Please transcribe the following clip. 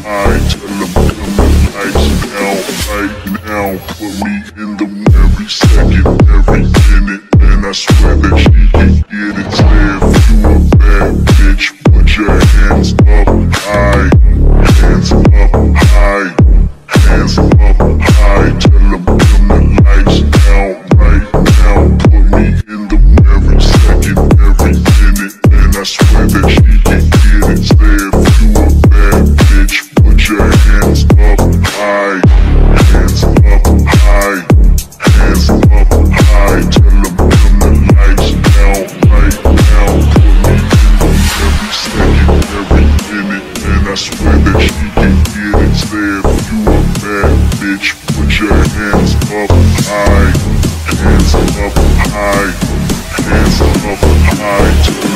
high. Tell them turn the lights down right now. Put me in the every second, every minute, and I swear that she can get it. Say if you a bad bitch, put your hands up high. Hands up high. Hands up high. Tell them turn the lights down right now. Put me in the every second, every minute, and I swear that she can get it. Say if you a bad bitch, put your hands up high. Hands up high. Hands up high. Tell them turn the lights down right now. Put me in the every second, every minute, and I swear that she can get it. Say if you a bad bitch, put your hands up high. Hands up high. Hands up high.